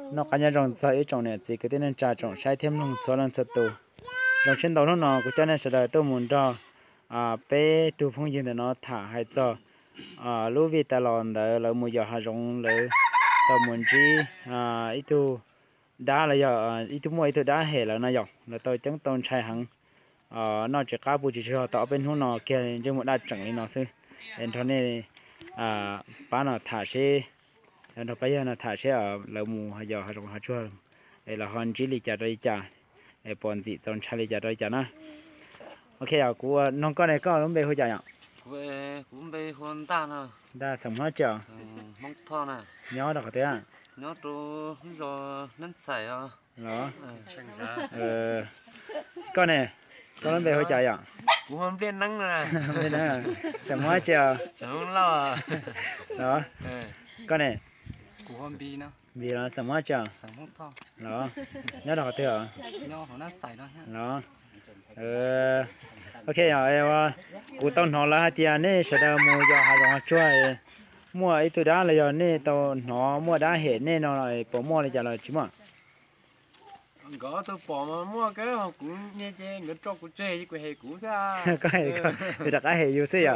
nó cá nhân rồng sai trồng này chỉ cái tên trà trồng sai thêm lông số lần sật tù rồng trên đầu nó của cho nên sẽ là tôi muốn cho bé tu phong dương để nó thả hay cho lúa vi ta lòn để là mua giờ hà rồng để tao muốn chỉ ít tu đá là giờ ít tu mua ít tu đá hệ là nó dọc là tôi chẳng tôn trai hằng nó chỉ cá bù chỉ cho tao bên hôm nó kia chứ một đá chẳng đi nó sư nên thôi này bán nó thả xe nó bây giờ nó thả xe ở lầu mù hay giờ hay rồng hay chua đây là hòn chỉ lì chả đây chả để bọn gì trong chả lì chả đây chả na ok à của nông con này có không về hồi chả nhở về cũng về hôn ta nè đa sống hết chưa mong thọ nè nhớ được thế à nhớ rồi rồi nén sải à đó con này con về hồi chả nhở cũng không biết nắng nè bên đó sống hết chưa sống lâu à đó con này cũng không biết nữa vì nó sống hết chưa sống không thọ đó nhớ được thế à nhớ họ nén sải đó đó ok rồi cụ tao nó là tiền này sẽ được mua cho hai đồng chơi mua ít thứ đó là giờ này tao nó mua đá hết này nó lại bỏ mua lại trả lại chứ mà có tôi bỏ mà mua cái họ cũng nghe chơi người cho cũng chơi chứ cái hệ cũ sao cái người ta cái hệ yêu xí à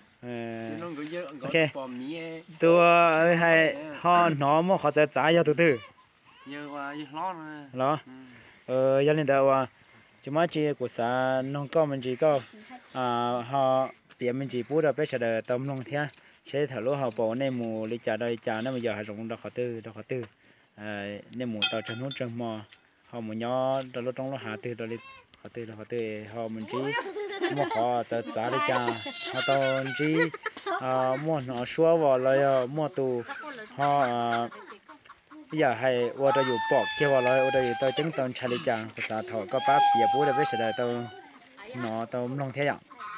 ok tôi hay họ nó mua họ sẽ trả cho từ như như lo nè lo gia đình đâu chúng ta chỉ của xã nông con mình chỉ có họ biển mình chỉ bút được bây giờ là tôm nông thế sẽ thở lúa họ bỏ nên mù lấy trả đây trả nó bây giờ họ dùng đó họ tư nên mù tàu chân hút chân mò họ mù nhỏ đó lúc trong lúc hạ tư đó đi họ tư họ mình chỉ mua họ trả lấy trả họ tàu chỉ mua nó xóa vào lại mua tù họ bây giờ hay ở đây bỏ kêu vào lại ở đây tôi chứng tao chạy lấy trả của xã thọ có bác bìa bút được bây giờ là tao nông thế ạ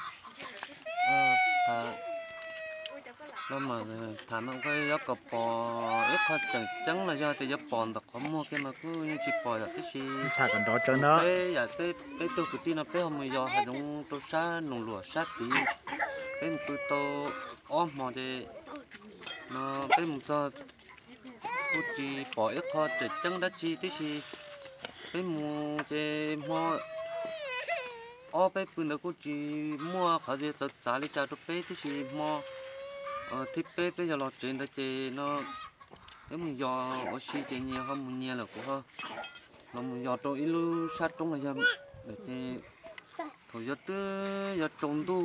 nó mà thằng nó cái gió cọp bò ít thôi chẳng là do thì gió bò tập có mua cái mà cứ như chỉ bò là cái gì thả còn đó trơn đó cái giờ cái tôi cứ tin là cái hôm bây giờ hay trong tôi sát nông lúa sát tí cái tôi ôm mà thì nó cái một giờ tôi chỉ bò ít thôi chỉ chẳng đã chi tí gì cái mua cái mua bé bữa đó cô chỉ mua khá gì cho giá đi chợ bé tí gì mua thịt bé giờ lọt trên đó chị nó nếu mình do ở xí chị nhiều hơn mình nhiều là của hơn mà mình do tôi ít sát trong là giờ để chị thôi giờ tư giờ trồng tu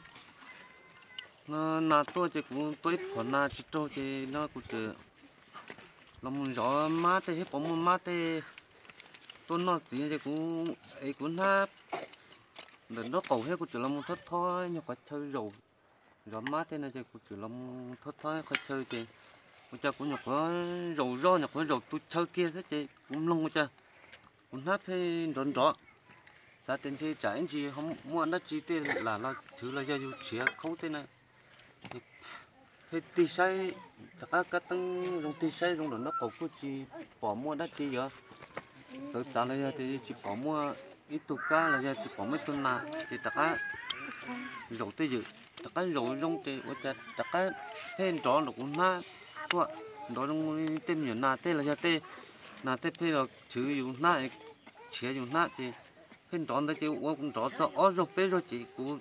nó nà tôi chị cũng tôi phần nà chỉ cho chị nó cũng được là mình gió mát thì hết bóng mát thì tôi nó chỉ chị cũng ha để nó cầu hết cũng chỉ là một thất thôi nhưng phải chơi rồi gió mát thế này thì cũng chỉ là một thất thôi phải chơi thì bây giờ cũng nhập có rầu nhập có rầu tôi chơi kia thế chị cũng lông bây giờ cũng hát hay rõ giá tiền thì trả anh chị không mua nó chi tiền là thứ là do chỉ không thế này thì tì say các tăng dùng tì say dùng nó cầu của chị bỏ mua đất chi vậy giờ trả lại thì chỉ bỏ mua ít tu cá là giờ chỉ bỏ mấy tuần nào thì tất cả rau tây dự tất cả rau rong thì ở tất cả thêm đó là cũng na tua đó trong tên nhiều na tên là giờ tên na tên là chữ dùng na chia dùng na thì thêm đó là chỉ ở cũng đó sao ở rau bé rồi chỉ cũng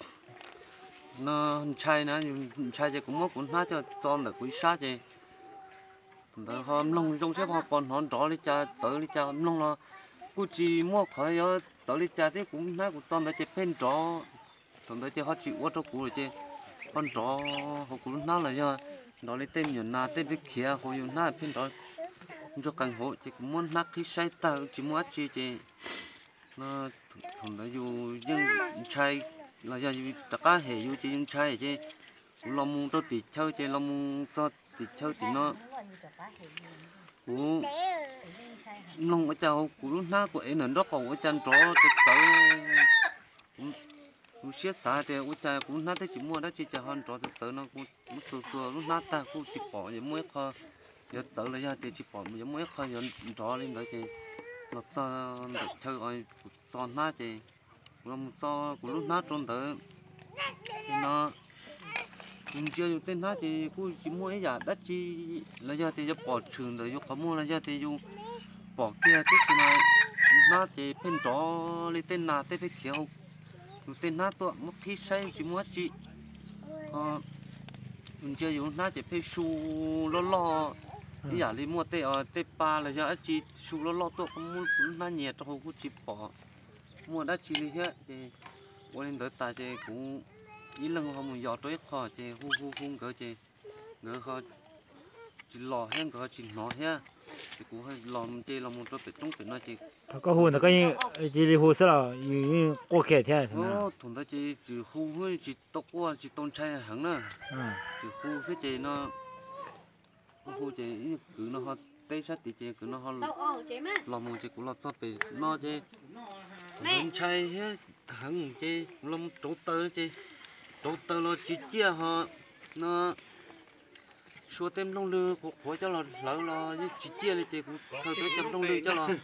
nó chai nữa chai thì cũng mất cũng na cho là quý sát thì đó hôm long trong xếp họ còn họ đó đi cha sợ đi cha long là cô chỉ mua khỏi ở sợ đi cha thế cũng na cũng cho là chỉ phen đó thằng đó chỉ họ chịu quá cũ rồi chứ con đó họ cũng na là do đó lấy tên nhiều na tên biết kia họ dùng na phen đó cho càng hộ chỉ cũng muốn nát khi say ta chỉ muốn ăn chi chứ nó thằng đó dù dân chai là do tất cả hệ dù chỉ dân chai chứ lòng cho tịt chơi chứ lòng cho tịt chơi thì nó cũng lòng ở châu cũng nó của em nó còn ở chân chó tới cũng siết xa thì ở chân cũng nó tới chỉ mua đó chỉ cho hơn chó tới nó cũng xua xua lúc nó ta cũng chỉ bỏ những muối kho giờ tới là ra thì chỉ bỏ những muối kho giờ chó lên đấy thì nó cho chơi rồi cho nó thì lòng cho của lúc nó trốn tới nó mình chưa dùng tên hát thì cũng chỉ mua ấy giả đất chi là do thì cho bỏ trường rồi cho có mua là do thì dùng bỏ kia tức là nó thì bên đó lấy tên nào tên phải kiểu tên nát tôi mất khi say chỉ muốn chị mình chơi dùng nát chỉ phải su lo lo ý giả lấy mua tê tê ba là do chị su lo lo tôi cũng muốn nát nhiệt trong cũng chỉ bỏ mua đất chỉ đi hết thì qua lên tới ta thì cũng ý lần họ muốn dọn tới kho thì hu hu hu cỡ thì ngỡ kho chỉ lò hen cỡ chỉ nó hết thì cũng hay làm chơi làm một chỗ bị trúng bị nó chỉ thằng có hồn thằng có như chỉ đi hồ sơ là như qua kẹt thế ô thằng ta chỉ khu hơi chỉ tóc qua chỉ tôn trai hẳn nữa chỉ khu thế chỉ nó khu chỉ cứ nó họ tây sát thì chỉ cứ nó họ làm một chỉ cũng là sao bị nó chỉ tôn trai hết hẳn chỉ làm chỗ tơ nó chỉ chia họ nó số tem lông lư của cho là lỡ là chỉ chia lên chỉ cũng thôi tới chấm lông lư cho là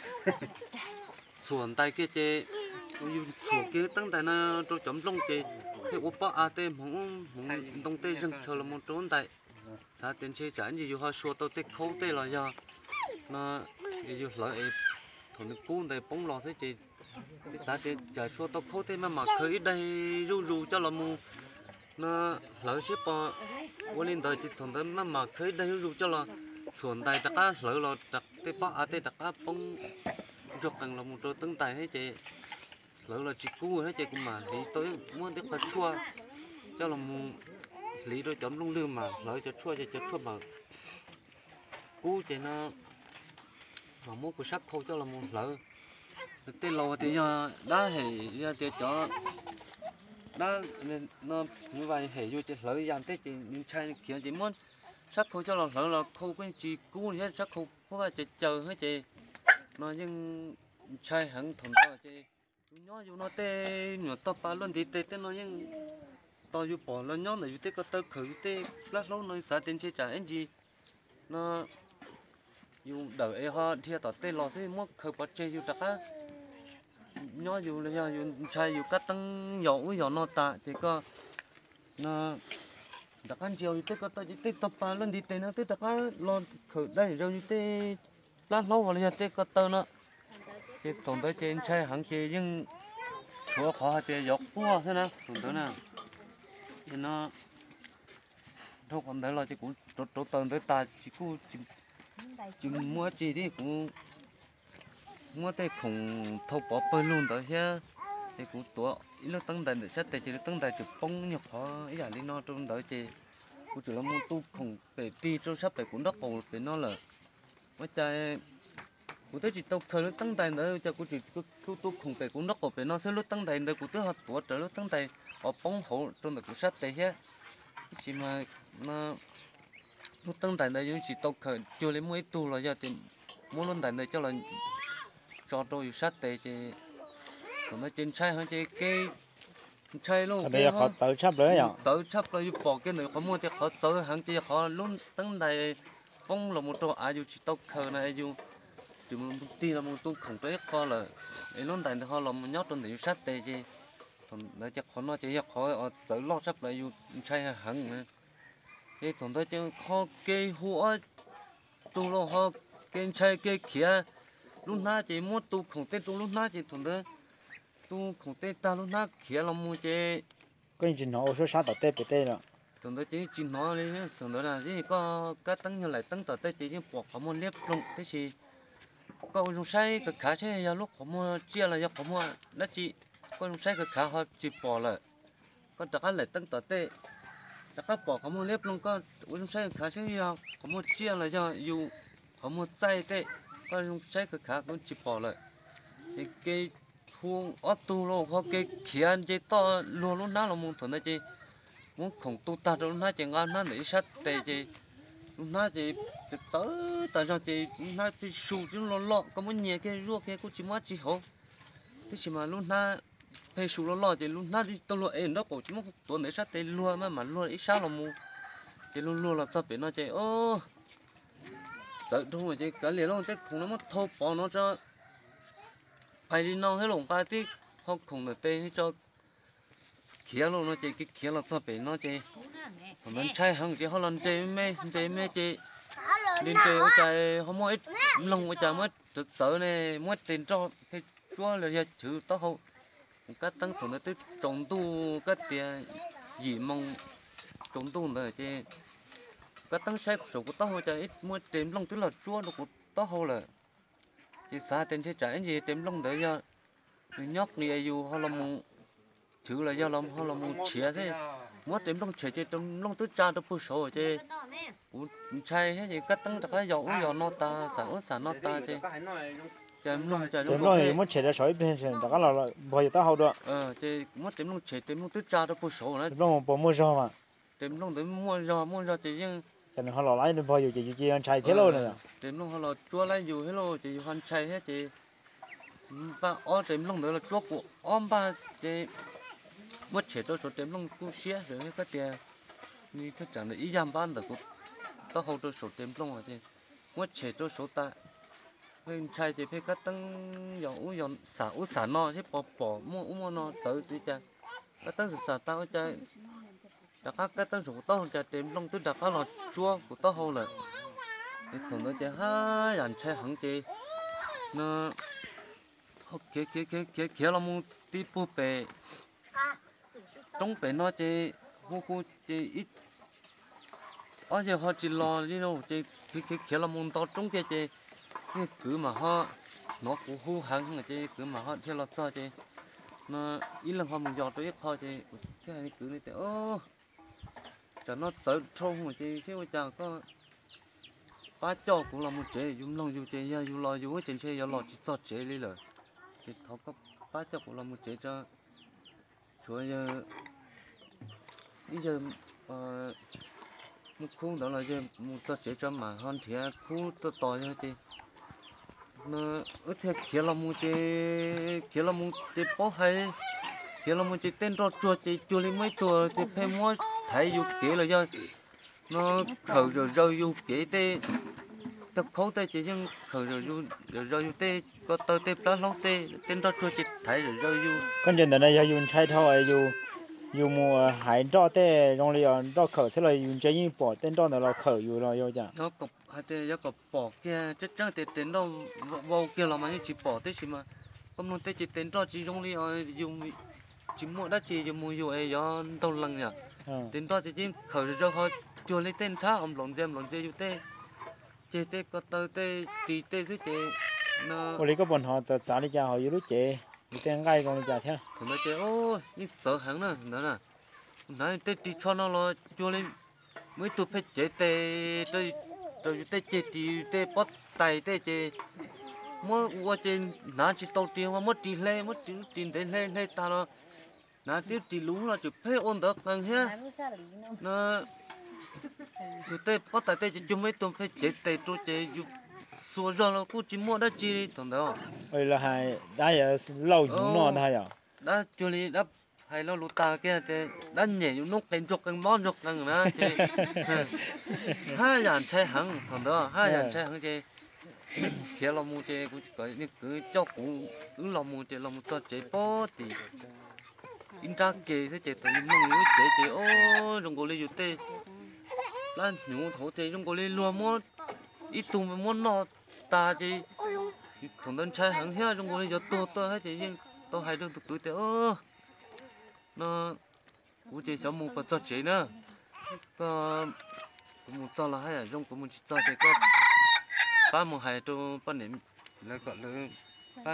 xuồng tay kia chị xuồng kiaตั้งแต่ nó cho chấm lông chị thì oppa at mong đông tây rừng chờ là một trốn tại xã tiền chơi chán gì họ xua tao tết khâu tết là do nó gì lợi thằng cún đây bóng lò thế chị xã tiền chờ xua tao khâu tết mà khơi đây ru cho là mu nó lỡ xếp bò qua lên tới chỉ thằng đó mà khơi đây ru cho là xuồng tay đặt á lỡ là đặt tết bó at đặt á bóng chụp rằng là một trò tấn tài hết chị lỡ là chị cú hết chị cũng mà đi tới muốn được phải chua cho là một lý đôi chấm lung lương mà lỡ cho chua mà cú chị nó mà muốn của sắc khô cho là một lỡ tên lò thì đã hề ra thì cho đã nó như vậy hề vô chị lỡ dàn tết chị những chai kia chị muốn sắc khô cho là lỡ là khô cái chị cú hết sắc khô có phải chị chờ hết chị nó nhưng trai hẳn thằng đó chứ nhỏ dù nó tê nhỏ to ba luôn thì tê nó nhưng to dù bỏ nó nhỏ này dù tê có tơ khử tê lát lâu nó xả tiền chơi trả anh gì nó dù đợi họ thì tao tê lò thế mua khử bắt chơi dù chắc á nhỏ dù là dù trai dù cắt tăng nhỏ nó tạ chỉ có nó đặc ăn chiều tê có tơ chỉ tê to ba luôn thì tê nó tê đặc á lo khử đây rồi như tê lát lâu rồi tê có tơ nó chị tổng tới trên xe hẳn chị nhưng chúa khó chị dọc qua thế nào tổng tới nào thì nó đâu còn đấy là chị cũng trộn tầng tới ta chị cũng chị mua chị đi cũng mua tay khủng thâu bỏ bơi luôn tới ha thì cũng tuổi ít lúc tăng đại để xét tại chị tăng đại chị bông nhập khó ý là đi nó trong tới chị cũng chỉ là mua tu khủng để đi trong sắp tại cũng đất còn để nó là mấy trái cụ tới chỉ tàu thời lúc tăng tài nữa cho cụ chỉ cụ không phải cũng nóc của nó sẽ lúc tăng tài nữa cụ tới học tuổi trở lúc tăng tài ở bóng hậu trong đó cụ sát tài hết chỉ mà nó lúc tăng tài nữa những chỉ tàu khởi chưa lấy mấy tu là giờ thì muốn luôn tài nữa cho là cho tôi sát tài thì còn nó trên sai hơn chứ cái sai luôn bây giờ họ tự chấp nữa nhở tự chấp là bỏ cái này họ mua thì họ tự hàng chỉ họ luôn tăng tài bóng là một chỗ ai dù chỉ tàu khởi này dù chỉ một tí là một tôi không tới kho là ấy luôn tại họ làm một nhót trong để sát tê chứ còn nó chắc khó nó chỉ khó tự lo sắp lại dù sai hẳn nữa cái thằng tôi chứ khó cây húa tu lo họ cây sai cây kia lúc na chỉ muốn tu không tên tu lúc na chỉ thằng tôi tu không tên ta lúc na kia là mua chứ cái gì nó số sáu tờ tê bể tê rồi thằng tôi chỉ nó đi thằng đó là gì có cái tăng như lại tăng tờ tê chỉ những bộ họ muốn liếp luôn thế gì có dùng sai cái cá chứ giờ lúc họ mua chia là giờ họ mua nó chỉ có dùng sai cái cá họ chỉ bỏ lại có đặt cái lại tăng tờ tê đặt cái bỏ họ mua lép luôn có dùng sai cái cá chứ giờ họ mua chia là giờ dù họ mua sai tê có dùng sai cái cá cũng chỉ bỏ lại cái huống ở tu luôn họ cái khiên chỉ to luôn luôn nào là muốn thằng này chỉ muốn không tu ta đâu nó chỉ ngon nó để sát tê chỉ nó chỉ tới tại sao chị nó bị sụt chứ lo có muốn nhẹ cái ruột cái cũng chỉ mất chỉ hổ thế chỉ mà luôn nó hay sụt lo thì luôn nó đi tao lo em nó cũng chỉ mất tuần để sát tay luôn mà luôn ít sao là mu thì luôn là sao bị nó chạy ô sợ đúng rồi chị cả liền luôn thế không nó mất thô bỏ nó cho phải đi non hết lồng ba tí không không được tê cho khía luôn nó chơi cái khía là sao nó chơi nó chơi hàng chơi họ làm chơi mê chơi đến chơi ở chơi họ mới lông ở chơi mới thực sự này mới tiền cho thì chúa là giờ chữ tao hậu các tăng thủ nó tới trồng tu các tiền gì mong trồng tu là chơi các tăng sai số của tao chơi ít mới tiền lông tức là chúa nó của tao hậu là chỉ xa tiền chơi trái gì tiền lông đấy giờ nhóc này yêu họ làm chữ là do làm họ làm chia thế mất tiền lông chia tiền lông tức cha được bớt số chơi chơi hết gì các tăng cái dầu nó ta sản nó ta chơi chém lông thì mất chế ra sỏi bên trên đó là bao giờ tao hậu được chơi mất chém lông chế chém lông tức cha được bớt số nữa lông bỏ mua rau mà chém lông tới mua rau chơi nhưng cho nên họ lo lái được bao giờ chỉ ăn chay thế luôn rồi chém lông họ lo chua lấy dù hết luôn chơi hoàn chay hết chơi ba ó chém lông đó là chua của om ba chơi mất chế đôi số chém lông cũng xé rồi cái tiền như thế chẳng là ý giảm ban được tao hậu đôi số chém lông rồi chơi mất chế đôi số ta bên trai thì phải cắt tăng dầu xả no chứ bỏ mua no tới tí cha cắt tăng xả tao cha đặc cắt tăng số tao cha tìm long tới đặc là chua của tao hậu là thì thường nó cha ha dàn trai hẳn chị nó kia là một tí búp bê trong bể nó chị khu chị ít ở giờ họ chỉ lo đi đâu chị kia là một tao trong kia chị cái cứ mà họ nó cũng hú hăng là chứ cứ mà họ chơi lọt sao chứ nó ít lần họ mình dọn tới ít họ chứ cái này cứ này thì cho nó sợ trông mà chứ chứ bây giờ có ba cho cũng là một chế dùng lòng dùng chế ya dùng lo dùng cái chế xe ya lo chỉ cho chế đi rồi thì thọ có ba cho cũng là một chế cho chúa giờ bây giờ một khung đó là giờ một cho chế cho mà hơn thì khu to to như thế nó ở thế kia là một chế bó hay kia là một chế tên trò chua lên mấy tuổi thì phải mua thấy dục kia là do nó khởi rồi dục kia tê tập khâu tê chỉ nhưng khởi rồi dục tê có tơ tê đó lâu tê tên trò chua chỉ thấy rồi dục con chuyện này giờ dùng chai thau ấy dùng mua hải trọ tê trong liền trọ khởi thế là dùng chơi như bỏ tên trọ này là khởi dùng rồi yêu chả nó cọc hay tê nó cọc bỏ kia chắc chắn tê tên đâu vô kia là mà như chỉ bỏ tê chỉ mà không nói tê chỉ tên trọ chỉ trong liền dùng chỉ mua đất chỉ dùng mua dùng ấy do đâu lăng nhỉ tên trọ chỉ khởi rồi họ chua lấy tên khác ông lồng dê dùng tê chế tê có tơ tê chỉ tê dưới chế nó ô lý có bọn họ trả đi cha họ yêu lúc chế tên ngay còn đi trả theo thì nó chế ô như sợ hẳn nữa đó nè nói tê chỉ cho nó lo chua lên mới tụt phải chế tê rồi tê chế thì tê bắt tay tê chế mỗi qua trên nãy chỉ tàu tiền mà mất tiền để lên ta nó nãy tiếp chỉ lú là chụp phải ôn được bằng hết nó tụi tê bắt tay tê chỉ chung mấy tụi phải chế tê cho chế giúp xua ra nó cũng chỉ mua đất chi thằng đó ơi là hai đã giờ lâu những non thay à đã cho li đã hay lo lụt ta kia thì đã nhảy những nút tên chục cần món chục cần nữa chứ hai dàn xe hăng thằng đó hai dàn xe hăng chứ kia lo mua chứ cũng có những cứ cho cũng cứ lo mua chứ lo mua cho chế bó thì in ra kề thế chế tụi mình mong nhớ chế ô trong cổ lấy chút tê lan nhủ thổ chế trong cổ lấy lúa mua ít tùng với món nọ ta chứ thằng đơn trai hăng hết trong cổ lấy cho to hết chứ nhưng to hai đứa tụi tụi tê nó cũng chỉ sống một phần cho chế nữa có một cho là hay là trong của một cho thì có ba một hai cho ba niệm là gọi là ba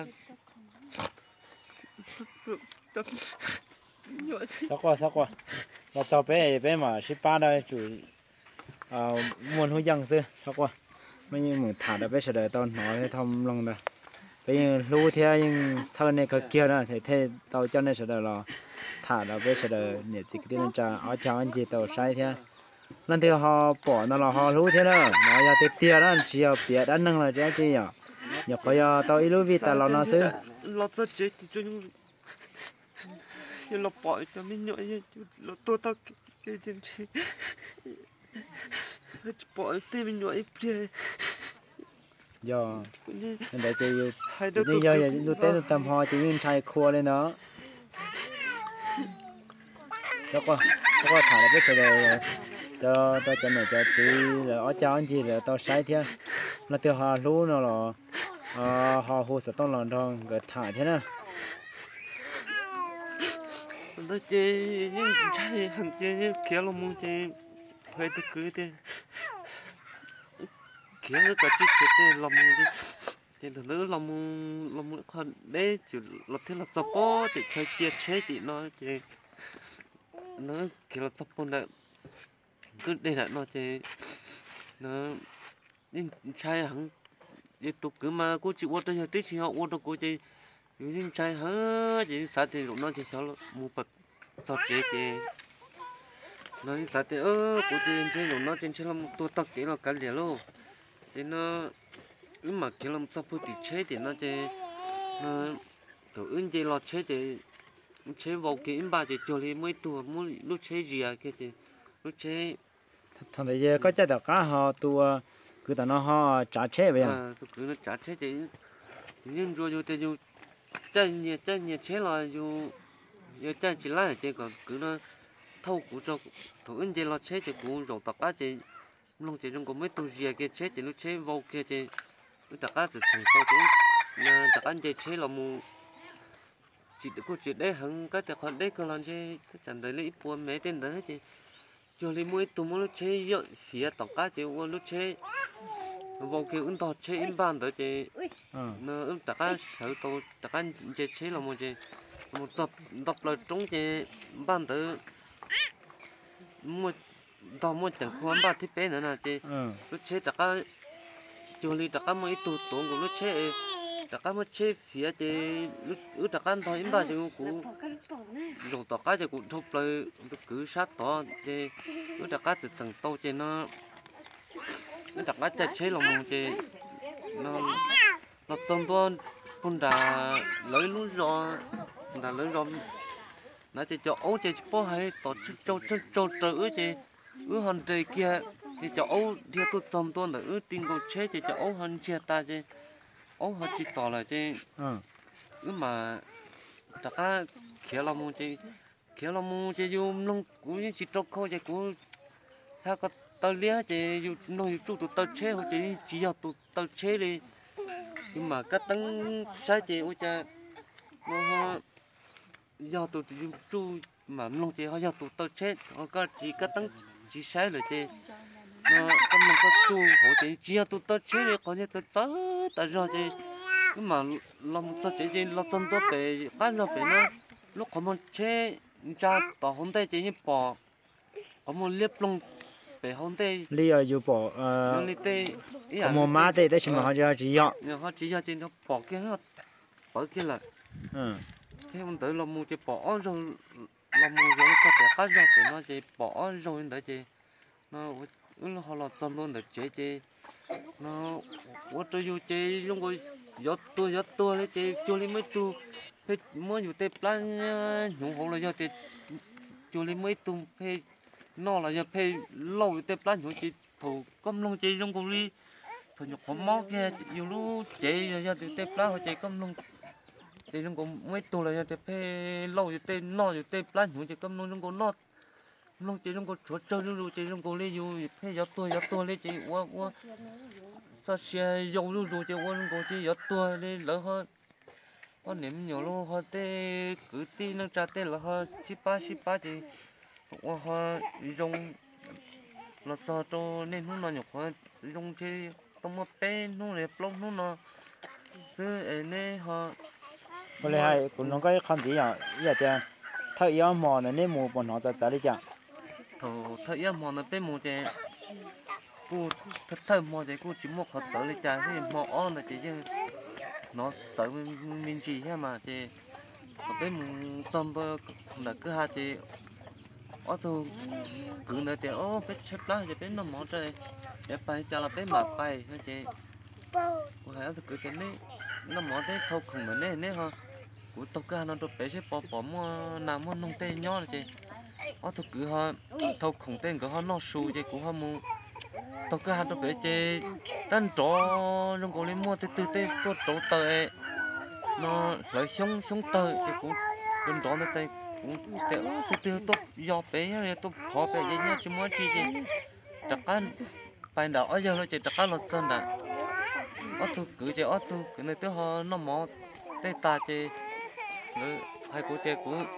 sao qua là cho bé mà ship ba đây chủ muốn hối dân xưa sao qua mấy như một thả đã bé sẽ đợi tao nói thông lòng đây bây giờ lưu theo nhưng sau này cái kia đó thì thế tao cho nên sẽ đợi là thả đã bé sẽ đợi nhiệt dịch đến trà ở chào anh chị tao sai thế lần theo họ bỏ nó là họ lưu thế đó nó giờ tiếp tiền đó chỉ ở phía đã nâng là thế chứ nhở nhập phải tao ít lưu vì tao lo nó xứ lo rất chết thì cho nhưng lo bỏ cho mình nhội lo tôi tao cái chuyện gì bỏ tên mình nhội kia giờ để chị bây giờ giờ tết tầm hoa chỉ những chai khua lên đó có thả là biết sẽ là cho này cho chị là ở cho anh chị là tao sai thế nó tiêu họ lú nó là họ hồ sẽ tao làm trong cái thả thế nào nó chơi những chơi hàng chơi kéo lông mua chơi phải tự cứ thế kéo nó cả chiếc cái thế lông mua đi thì từ lỡ lông mua con đấy chỉ lọt thế là sập bó thì chơi chia chế thì nó chơi nó kiểu là sập bó này cứ đây là nó chơi nó nhưng chơi hàng như tục cứ mà cô chị qua tới tết thì họ qua đâu cô chơi những chơi hả chỉ sao thì lúc nó chơi cháu mua bật sao chơi nó sao thì cô chơi lúc nó chơi làm tôi tắc cái nó cái liền luôn thì nó cứ mà kiểu làm sao phụ thì chơi thì nó chơi nó kiểu ứng chơi lo chơi thì chơi vào cái ba thì cho đi mấy tuổi mới lúc chơi gì à cái thì lúc chơi thằng đấy có chơi được cá họ tua cứ tao nó họ trả chế vậy à tôi cứ nó trả chơi thì nhưng rồi thì rồi chơi nhiều chơi là rồi chơi chỉ là chơi còn cứ nó thâu của cho thằng ứng chơi lo chơi thì cũng rồi tất cả chơi lúc chơi trong có mấy tuổi gì cái chơi thì lúc chơi vào kia chơi lúc tất cả chỉ thành tao cũng tất cả chơi là mu chỉ để cô chỉ để hằng cái tài khoản đấy còn làm chơi chẳng đấy lấy buồn mấy tên đấy chứ cho lấy mỗi tụi nó chơi dọn phía tất cả chứ qua lúc chơi vào kia ứng tao chơi in bàn đấy chứ nó ứng tất cả sợ tao tất cả chơi là một tập tập là trong chơi bàn đấy một tao một chẳng khoan ba thiết bé nữa nè chứ lúc chơi tất cả cho lấy tất cả mấy tụi của lúc chơi tất cả mất chế phía thì lúc tất cả thôi ba thì cũng rồi tất cả thì cũng thốt lại cứ sát to thì lúc tất cả thì sẵn tàu thì nó tất cả chạy chế lòng thì nó trong đó con đã lấy rồi nó thì cho ấu thì bố hay tổ chức cho tự thì hòn trời kia thì cho ấu thì tôi trong đó là tin con chế thì cho ấu hòn chia ta chứ họ chỉ tỏ là chứ nhưng mà tất cả kéo lòng chứ dùng nông cũng chỉ trâu khô chứ cũng sao có tao lia chứ dùng nông dùng tụi tao chế hoặc chỉ do tụi tao chế đi nhưng mà các tăng sai chứ ôi cha nó do tụi dùng chú mà nông chứ họ do tụi tao chế họ có chỉ các tăng chỉ sai là chứ nó có mình có chú họ chỉ do tụi tao chế đi còn như tao tại sao chứ nhưng mà làm sao chỉ làm xong đó về cái nó về nó lúc có một chế cha tao hôm nay chỉ như bỏ có một liếp lông về hôm nay lý ở dù bỏ có một má tê đấy mà họ chỉ họ chỉ cho trên nó bỏ cái hết bỏ cái là cái hôm tới làm một chỉ bỏ rồi làm một rồi nó sẽ cái rồi thì nó chỉ bỏ rồi để chỉ nó họ làm xong luôn để chế nó我这有这用过要多的这就里没多，配么有的 plan 用好了要的就里没多配弄了要配老有的 plan 用这头咁弄这用过里头有好毛嘅有路这要的 plan 或者咁弄这用过没多了要的配老有的弄有的 plan 用这咁弄用过弄弄这用过做用这用过里有配要多的这我sao xe dầu luôn rồi chứ quân có chứ giật tua đi lỡ hơn có niệm nhiều luôn họ tê cứ tin nó trả tê là họ chỉ ba thì họ dùng là sao cho nên nó nhục họ dùng chơi tông một bên nó đẹp lông nó xưa này họ có lẽ hay cũng nó cái không gì à giờ chứ thay yếu mò này nên mù bọn họ trả đi chẳng thay yếu mò nó bên mù chứ cô thật mò thì cô chỉ một hạt sợ lấy trà thì mò on là chỉ chứ nó sợ mình chỉ ha mà chị ở bên mình xong tôi là cứ hai chị ở thôi cứ nơi thì biết chết lá thì bên nó mò trời để bay cho là bên mà bay hả chị cô hãy cứ cái này nó mò thế thâu không nữa nè ha của tôi cả nó được bé sẽ bỏ mua nằm mua nông tây nhỏ là chị ở thôi cứ họ thâu không tên của họ nó xù chị của họ mua tôi cứ hát được chế tan trò trong cổ lên mua từ từ tôi trổ tờ nó lấy sống tờ thì cũng bên đó nó tay cũng từ từ tôi do bé này tôi khó bé vậy nhá chỉ muốn chi gì đặc ăn bài đó ở giờ nó chỉ đặc ăn lót chân đã ở tu cứ chỉ ở tu cái này tôi họ nó mò tê ta chỉ người hay của chị cũng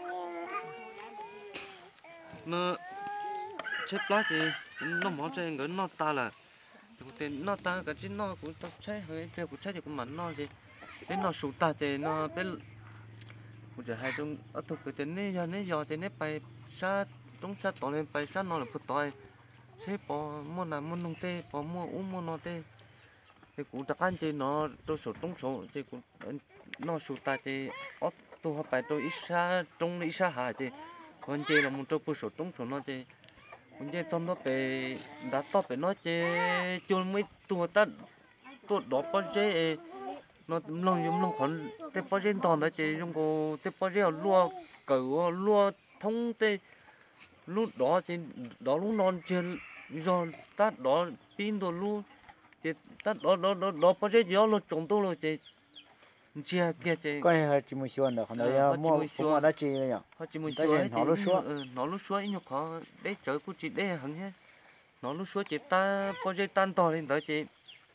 nó chết lá chị nó mò chơi người nó ta là cũng tên nó ta cái chứ nó cũng tao chơi hơi chơi cũng chơi thì cũng mặn nó chị đến nó sụt ta chị nó bên cũng chỉ hai trong ở thuộc cái tên này giờ thì này bay sát trong sát tàu lên bay sát nó là phụ tỏi thế bỏ mua nào mua nông tê bỏ mua mua nó tê thì cũng đặc ăn chị nó tôi sụt trong số chị cũng nó sụt ta chị ở tôi học bài tôi ít xa trong ít xa hà chị còn chị là một tôi bớt sụt trong số nó chị còn chị trong đó về đã to về nó chị cho mấy tôi ta tôi đó bao giờ nó lòng còn tê bao giờ toàn đó chị trong cô tê bao giờ lúa cẩu lúa thông tê lúc đó chị đó lúc non trên rồi ta đó pin đồ luôn chị ta đó bao giờ gió lúc trồng tôi rồi chị chia kia chị coi là chỉ muốn xuân được, còn đây mua cũng mua đã chi rồi nhỉ, họ chỉ muốn tới xóa nó lúc xóa, nó lúc xóa nhưng họ để chở của chị để hẳn hết nó lúc xóa chị ta bao giờ tan to lên tới chị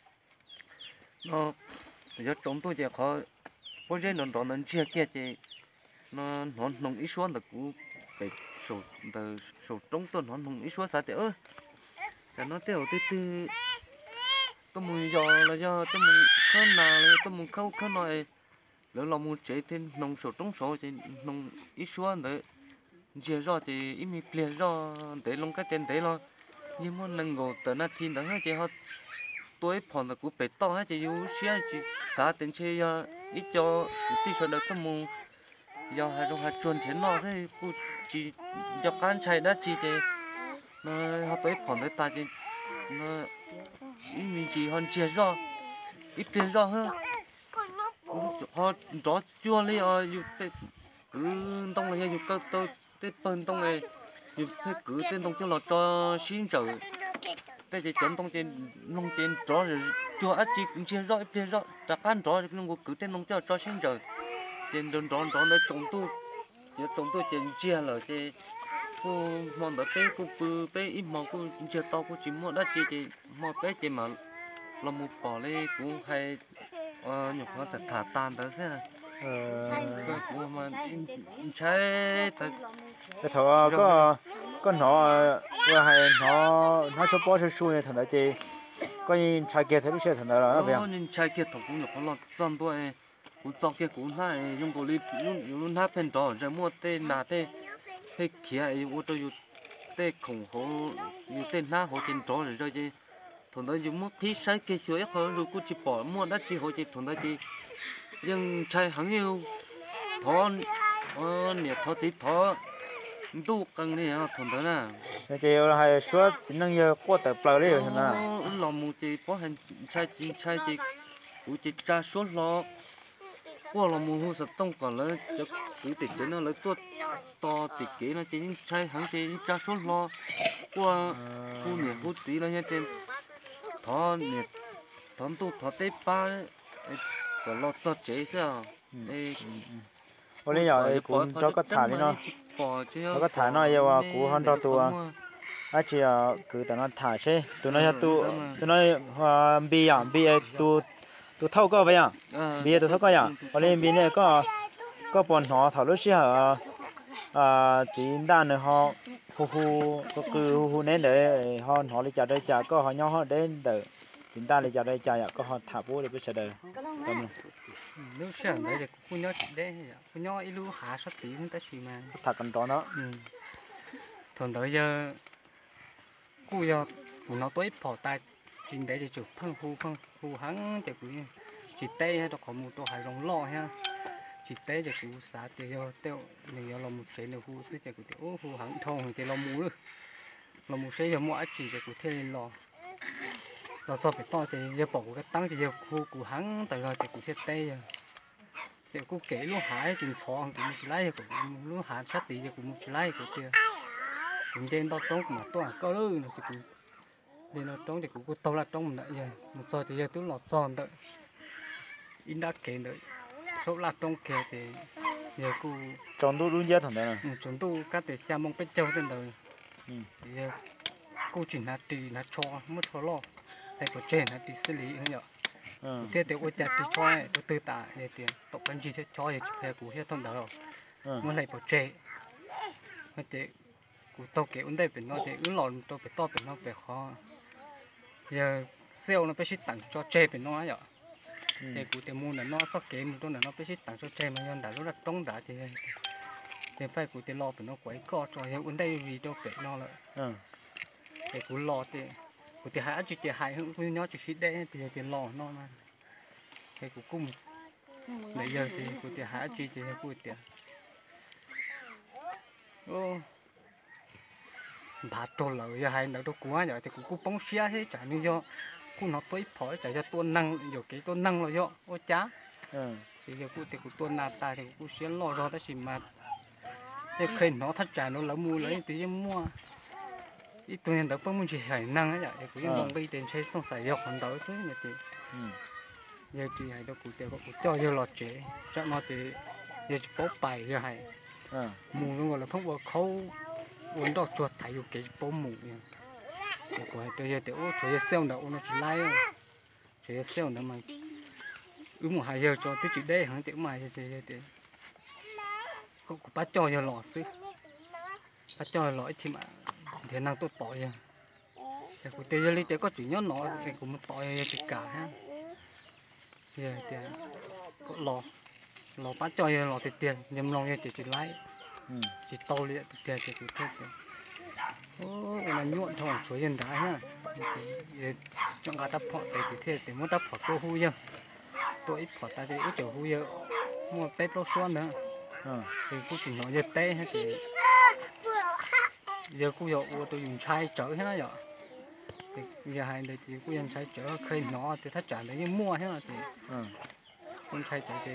nó giờ trồng tôi chị họ bao giờ nó chia kia chị nó nông ít xóa được cũng phải số từ số trống tôi nó nông ít xóa sao thế ơi cái nó theo từ tôi muốn giờ là do tôi muốn khâu nào là tôi muốn khâu này lỡ lòng muốn chạy thêm nông số trống số thì nông ít xóa nữa giờ rồi thì ít mi plea rồi để lông cái trên để lo nhưng mà nâng ngộ tới nó thiên đó chị họ tôi phòn là cũng bị to hết chị yêu xia chị xả tiền chơi ít cho tí số đó tôi muốn giờ hai trong hai chuẩn thế nào thế cô chỉ cho can chạy đã chỉ thì nó họ tới phòn tới ta chị nó ít mình chỉ hơn chia ra ít tiền ra hơn họ đó chưa lấy yêu cái cứ tông là yêu cái tôi cái phần tông này yêu cái cứ tên tông cho là cho xin trợ cái gì chọn tông trên nông trên rõ rồi chưa ít chỉ cũng chia rõ ít chia rõ đặc ăn rõ rồi nó cứ tên tông cho xin trợ trên đường tròn tròn đấy trồng tôi trên chia là cái cô mong đợi cái cô bự cái ít màu cô chia to cô chỉ muốn đất chỉ mong cái chỉ mà là một bỏ lên cũng hay nhục nó thật thả tan tới thế cái cũng mà trái cái thọ có nó vừa hay nó số bao nhiêu số này thằng đó chị có nhìn trái kia thấy biết sao thằng đó là vậy nhìn trái kia thằng cũng nhục nó chân tôi cũng cho kia cũng hay dùng cổ đi dùng nắp phèn đỏ rồi mua tên nà tên hay kia ấy ô tô tên khủng hồ tên na hồ trên đỏ rồi chứ thằng đó dùng mua tí sai kia xíu ấy rồi cô chỉ bỏ mua đất chỉ hồ chỉ thằng đó chỉ nhưng trái hàng yêu thọ nhiệt thọ tí thọ tu căng này thằng đó nè chị hay số chỉ năng giờ qua tập bờ đấy rồi thằng đó lòng một chỉ có hành trái chỉ cũng chỉ ra số lo qua lòng một hồ sơ tông còn là cho cứ tiệt chế nó lấy tuột to tiệt kế nó chính trái hàng trên ra số lo qua khu nhiệt khu tí là như trên thọ nhiệt thằng tu thọ tết ba còn lo cho chế sao đây có lý do cũng cho có thả đi nó có thả nó giờ cũng hơn cho tụi chỉ cứ tụi nó thả chứ tụi nó tụi nó bi tụi thâu có vậy à bi tụi thâu có à có lên bi này có bọn họ thảo lúc xưa chỉ đàn này họ hu có cứ hu nên để họ đi chợ đây chợ có họ nhau họ đến để chúng ta đi chợ đây chợ có họ thả bố để biết sao đây nếu xem đấy thì cũng nhớ đấy cũng nhớ ilu hạ số tí chúng ta xí mà thả cần đó nó thường tới giờ cũng giờ cũng nó tối bỏ tay trên đấy thì chụp phân hu hắn thì cũng chỉ tê hay là có một đồ hải rong lò ha chỉ tê thì cũng xả thì giờ teo mình giờ làm một chế nữa hu chứ thì cũng hu hắn thông thì làm mù làm một chế giờ mua chỉ thì cũng thêm lò lò sao phải to thì giờ bỏ cái tăng thì giờ hu cũng hắn tại rồi thì cũng thêm tê giờ thì cũng kể luôn hải trên sọ thì một lấy cũng luôn hải sát tí thì cũng một lấy cũng tiêu cũng trên đó trống mà to có lư thì cũng nên nó trống thì cũng to là trống mình vậy một giờ thì giờ tôi lọt giòn đợi in đã kể đợi số là trống kể thì giờ cô trồng đu đu giá thằng đó nè chúng tôi các để xem mong biết châu tên đời giờ cô chỉ là tùy là cho mất khó lo hay có chuyện là tùy xử lý hơn nhở thế thì ôi chả tùy cho này tôi tư tả để tiền tộc anh chỉ sẽ cho thì theo của hết thằng đó mới lại bỏ trẻ cái thế của tao kể vấn đề bên nó thì cứ lòn tôi phải to bên nó phải khó giờ sale nó phải xích tặng cho trẻ bên nó nhở thì của tiền mua là nó sắp kể một trong là nó phải xích tặng cho trẻ mà nhân đã nó là trong đã thì phải của tiền lo bên nó quấy co cho hiện vấn đề vì đâu phải nó là thì của lo thì của tiền hai chỉ tiền hai hơn với nó chỉ xích đấy thì tiền lo nó mà thì của cung bây giờ thì của tiền hai chỉ thì của tiền ô bà trộn lợn giờ hay nấu đồ quá giờ thì cũng bông xía hết chả như do cũng nó tối phổi chả cho tuôn năng rồi cái tuôn năng rồi do ô chá thì giờ cũng thì cũng tuôn nạt tài thì cũng xía lo do ta chỉ mà thì khi nó thắt chả nó lỡ mua lấy thì mua ít tuôn nhân đó bông muốn chỉ hay năng ấy vậy thì cũng mong bây tiền chơi xong xài dọc còn đỡ xứ như thì giờ thì hay đâu cũng thì cũng cho giờ lọt chế cho nó thì giờ chỉ bó bài giờ hay mù nó gọi là phong bờ khâu uốn đọt chuột thấy được cái bố mù nha của tôi giờ tiểu chuột sale đâu nó chỉ lái chuột sale nữa mà một hai giờ cho tới chỉ đây hàng tiểu mày thì cũng bắt cho giờ lọ xứ bắt cho lọ thì mà thì năng tôi tỏi nha thì của tôi giờ đi có chỉ nhớ nó thì cũng tỏi thì cả ha giờ thì có lọ bắt cho giờ lọ thì tiền nhầm lòng giờ chỉ lái chỉ tàu liền tiền thì cứ thôi ô là nhuộn thôi số dân đá nhá chọn cả tập họ thì thế thì muốn tập họ tôi hui nhá tôi ít họ ta thì ít chỗ hui nhá mua tép lô xuân nữa thì cũng chỉ nói về tép hết thì giờ cũng giờ tôi dùng chai chở hết đó giờ thì giờ hai đây thì cũng dùng chai chở khi nó thì thắt chặt đấy mua hết rồi thì không chai chở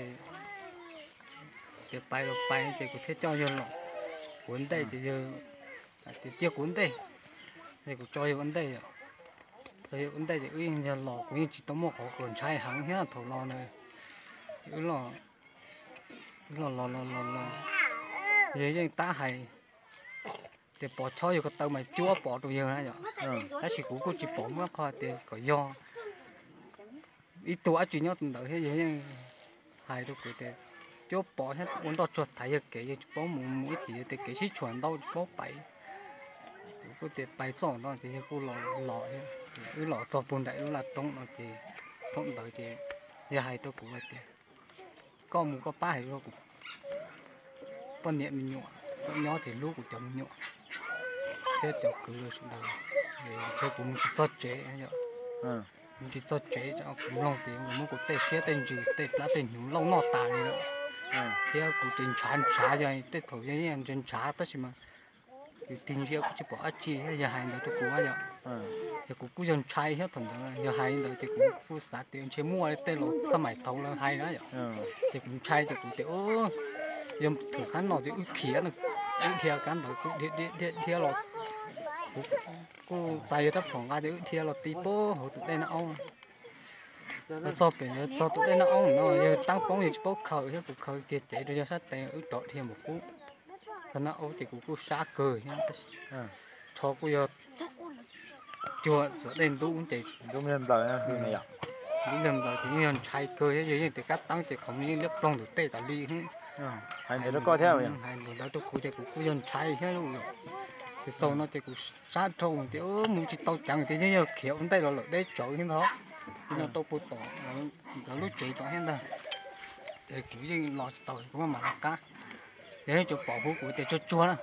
thì bay thì có thể cho giờ lọ cuốn đây thì giờ thì chưa cuốn đây thì cũng cho vấn đề rồi thì vấn đề thì uyên giờ lọ cũng chỉ tóm một họ còn chai hẳn hết thầu lọ này cứ lọ vậy chứ ta hay thì bỏ cho vô cái tàu mà chúa bỏ đồ giờ này rồi ta chỉ cũng có chỉ bỏ mất thôi thì có do ít tuổi chỉ nhớ từng đợi hết vậy hay đâu cái thì chỗ bỏ hết uốn đọt chuột thấy được cái bó mũi thì cái chỉ chuẩn đâu bó bảy cái tiền bảy sòng đó thì cô lọ cứ lọ cho bún đại là trong nó thì thông đợi thì giờ hay tôi cũng là tiền con có ba hay rồi cũng con niệm mình nhọ con nhỏ thì lúc cũng chồng nhọ thế cháu cứ xuống đầu để chơi cũng chỉ sót chế nhở mình chỉ sót chế cho cũng long tiền cũng muốn tê xé tên gì tê lá tên nhúng long nọ tà này nữa thế cũng tiền chán trả rồi tê thổi như anh chân trả tất mà tiền riêng cũng chỉ bỏ chi giờ hai nữa tôi cũng vậy thì cũng dân trai hết thằng đó giờ hai nữa thì cũng phụ sát tiền chơi mua tê lộ sao mày thầu là hay đó vậy thì cũng trai thì cũng tiểu giờ thử khán nọ thì ức khía được ức khía cán đó cũng thiệt lọt cô chạy ra phòng ra thì ức khía lọt tí bố hồi tụi đây nó ông nó so về cho tụi đây nó ông nó giờ tăng bóng thì bố khởi hết tụi khởi kia chạy rồi sát tay ức đọt thêm một cú cho nó ấu thì cũng cô sát cười nhá cho cô giờ chùa sợ đền tu cũng chỉ đúng lên lời này ạ những lần đầu thì nhân trai cười thế gì thì cắt tăng thì không như lớp trong được tê tả ly hai người nó coi theo vậy hai người đó tôi cũng thì cũng nhân trai hết luôn rồi thì sau nó thì cũng sát trâu thì muốn chỉ tao chẳng thì như kiểu vấn đề là để chọi như đó nó tôi phụ tỏ nó lúc chạy tỏ hết rồi thì kiểu như lọt tỏi cũng mà cá thế cho bỏ vô của cho chua nè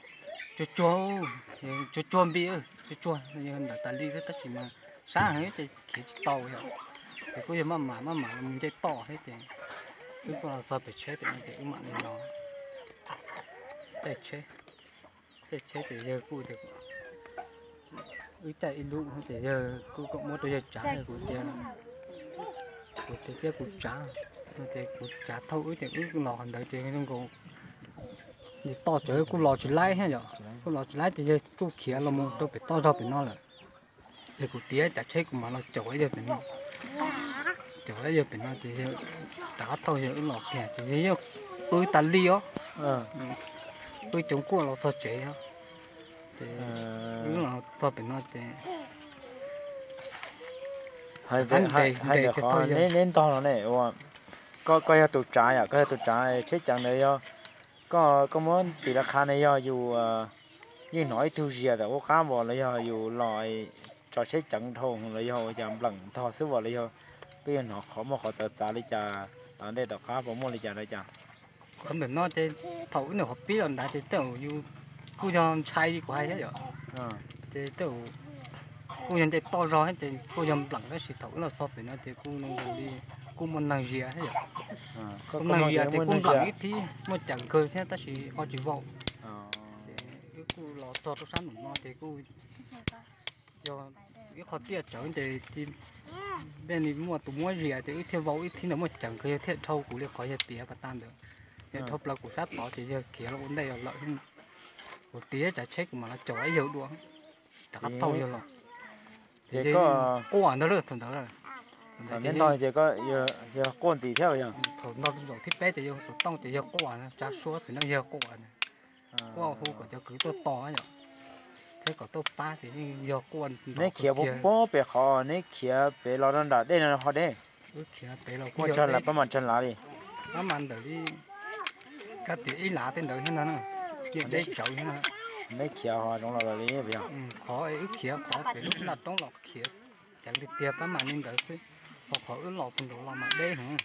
cho chua bia cho chua nhưng là ta đi rất tất nhiên mà sáng hết thì chỉ tàu rồi thì có gì mà mình chơi to hết thì cứ có sao phải chế thì cái mạng này nó để chế thì giờ cô thì ý chạy đủ thì giờ cô cũng muốn tôi giờ trả của tiền của trả thâu thì cứ lò hành đợi tiền trong cổ thì to chơi cô lò chỉ lái hết rồi cô lò chỉ lái thì giờ cô kia là một tôi phải to ra phải nó là thì cô tía chả chơi cũng mà nó chổi giờ phải nó chổi giờ phải nó thì đã to giờ lò kia thì giờ tôi ta li á ờ tôi chống cua là sao chế á thì cứ là sao phải nói thì hai để khó nên to nó này có ya tụt trái à có ya tụt trái chết chẳng này có muốn bị là khá này dù như nói tu gì đó có khá vào là dù loại cho chết chẳng thông là giảm lẳng thò sức vào là cái nó khó mà khó trả lấy trả ở đây đó khá vào mua lấy trả lấy trả còn mình nói thì thầu nó học biết là đã thì tao dù cô cho sai đi quay hết rồi thì tao cô nhận thì to rồi thì cô nhầm lẳng cái sự thầu là sao phải nói thì cô nó đi cô muốn năng gì hết rồi cô năng gì thì cô lẳng ít thì mà chẳng cơ thế ta chỉ họ chỉ vào thì cô lo cho nó sáng nó thì cô cho cái khó tiết trở thì bên này mua tụi mua gì thì ít theo vào ít thì nó mà chẳng cơ thế thâu của liệu khỏi bịa và tan được nhưng thâu là của sát bỏ thì giờ kia là vấn đề là lợi một tía chả chết mà nó chói nhiều đuông đã cắt thâu nhiều rồi thì có quả nó rất thuần đó rồi nên thôi chỉ có giờ con gì theo vậy thầu nó rồi thiết bé thì giờ số tông thì giờ quả nó trả số thì nó giờ quả này quả hú của cho cứ to to ấy nhở thế có to ba thì giờ quả nấy kia bố bé họ nấy kia bé lo đang đặt đây là họ đây kia bé lo mua chân là bao chân lá đi nó ăn được đi cái tí lá tên đời thế nào nữa đây chậu thế nào nấy kia họ trong là đi bây giờ khó ấy kia khó phải lúc là trong lọ kia chẳng đi tiệp á mà nên đỡ xí họ khó ứ lọ phần đồ lọ mà đây hả